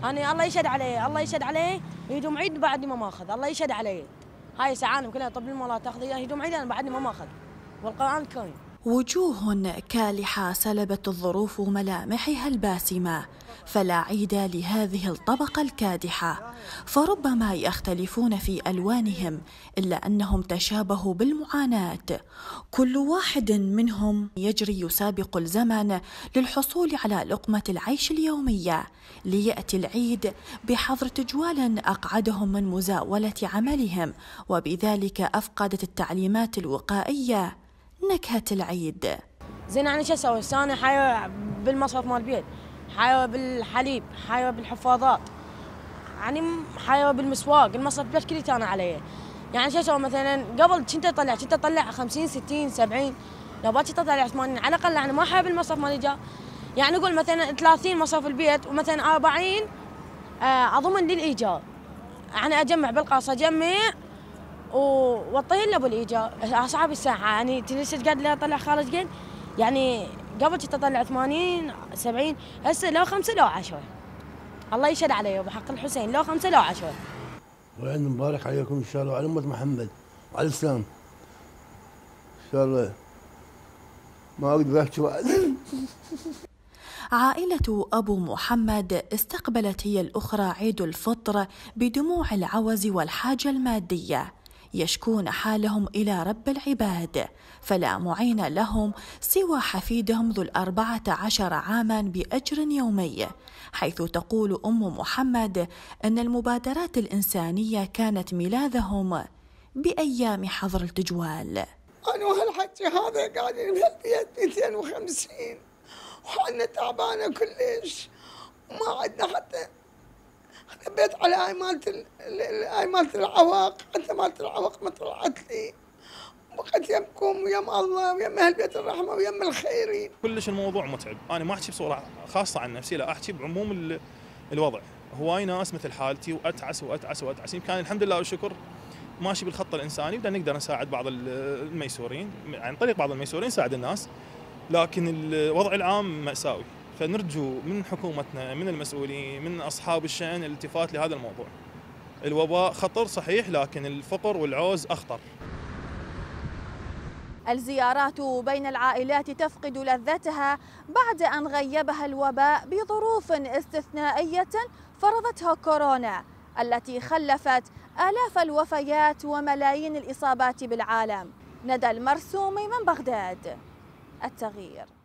أنا الله يشهد عليه، الله يشهد عليه، يدوم عيد بعدني ما ماخذ، الله يشهد عليه. هاي سعانم كلها طب المولى تاخذي يدوم عيد أنا بعدني ما ماخذ، والقرآن الكريم. وجوه كالحة سلبت الظروف ملامحها الباسمة، فلا عيد لهذه الطبقة الكادحة، فربما يختلفون في ألوانهم إلا أنهم تشابهوا بالمعاناة. كل واحد منهم يجري يسابق الزمن للحصول على لقمة العيش اليومية، ليأتي العيد بحظر تجوال أقعدهم من مزاولة عملهم، وبذلك أفقدت التعليمات الوقائية نكهة العيد. زين أنا شو أسوي؟ أنا حاية بالمصرف مال البيت، حاية بالحليب، حاية بالحفاضات، يعني حاية بالمسواق، المصرف بس كليت أنا عليه. يعني شو أسوي مثلا؟ قبل كنت أطلع 50 60 70، لو باكي تطلع 80 على الأقل، يعني ما حاية بالمصرف مال الإيجار. يعني نقول مثلا 30 مصرف البيت ومثلا 40 أضمن للإيجار. يعني أجمع بالقاص، أجمع والطين له بالايجار. اصحاب الساعه يعني تنسى قاعد لي اطلع خارج قد، يعني قبل كنت اطلع 80 70، هسه لو 5 لو 10. الله يشهد علي وبحق الحسين، لو 5 لو 10. وعيد مبارك عليكم ان شاء الله وعلى امه محمد وعلى الاسلام. ان شاء الله ما اقدر احكي بعد. عائلة أبو محمد استقبلت هي الأخرى عيد الفطر بدموع العوز والحاجة المادية، يشكون حالهم إلى رب العباد، فلا معين لهم سوى حفيدهم ذو 14 عاما بأجر يومي، حيث تقول أم محمد أن المبادرات الإنسانية كانت ملاذهم بأيام حظر التجوال. أنا وهالحكي هذا قاعدين بهالبيت 250 وحنا تعبانة كلش، وما عندنا حتى بيت على هاي مالت العواق، حتى مالت العواق ما طلعت لي، بقيت يمكم ويم الله ويم اهل بيت الرحمه ويم الخيرين. كلش الموضوع متعب، انا ما احكي بصوره خاصه عن نفسي، لا احكي بعموم الوضع. هواي ناس مثل حالتي واتعس واتعس واتعس، يمكن الحمد لله والشكر ماشي بالخط الانساني، بدنا نقدر نساعد بعض الميسورين، عن طريق بعض الميسورين نساعد الناس، لكن الوضع العام مأساوي. فنرجو من حكومتنا، من المسؤولين، من أصحاب الشأن الالتفات لهذا الموضوع. الوباء خطر صحيح، لكن الفقر والعوز أخطر. الزيارات بين العائلات تفقد لذتها بعد أن غيبها الوباء بظروف استثنائية فرضتها كورونا، التي خلفت آلاف الوفيات وملايين الإصابات بالعالم. ندى المرسومي من بغداد، التغيير.